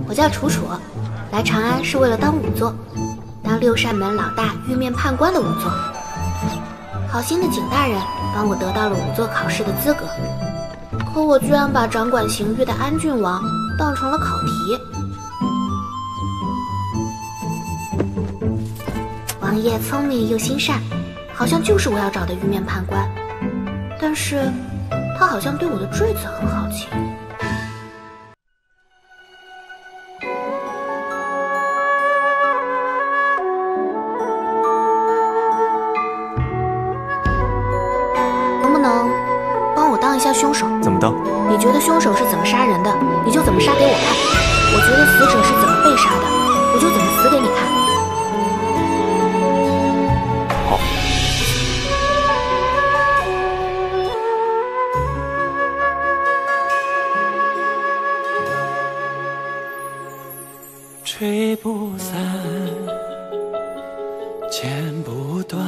我叫楚楚，来长安是为了当仵作，当六扇门老大玉面判官的仵作。好心的景大人帮我得到了仵作考试的资格，可我居然把掌管刑狱的安郡王当成了考题。王爷聪明又心善，好像就是我要找的玉面判官，但是他好像对我的坠子很好奇。能不能帮我当一下凶手？ 怎么当？ 你觉得凶手是怎么杀人的，你就怎么杀给我看；我觉得死者是怎么被杀的，我就怎么死给你看。 好。 吹不散，剪不断，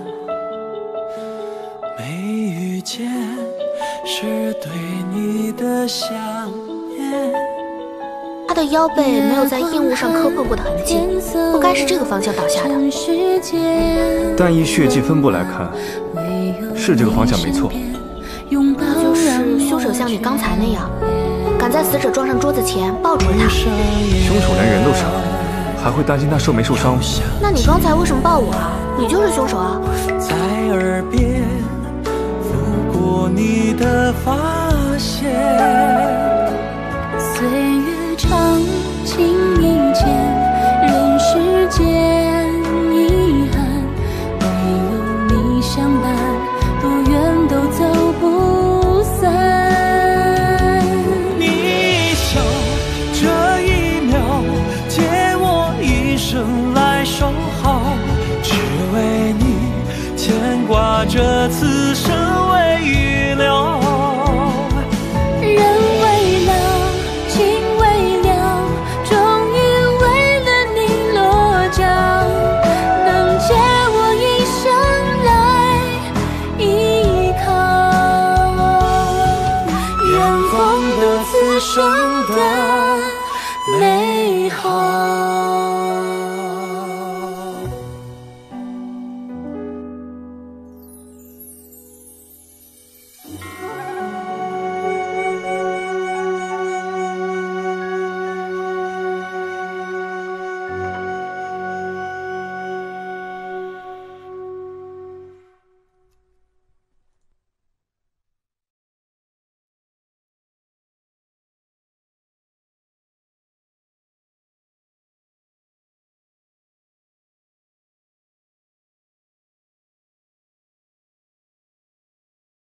没遇见是对你的想念。 他的腰背没有在硬物上磕破过的痕迹，不该是这个方向倒下的。 但依血迹分布来看，是这个方向没错。 那就是凶手像你刚才那样，赶在死者撞上桌子前抱住了他。 凶手连人都杀了，还会担心他受没受伤吗？ 那你刚才为什么抱我啊？你就是凶手啊！ 在耳边拂过你的发线， 岁月长，情意间，人世间遗憾，没有你相伴，多远都走不散。 你笑这一秒，借我一生来守候，只为你牵挂着此生为预留。 人为了，情为了，终于为了你落脚，能借我一生来依靠。远方的此生的美好。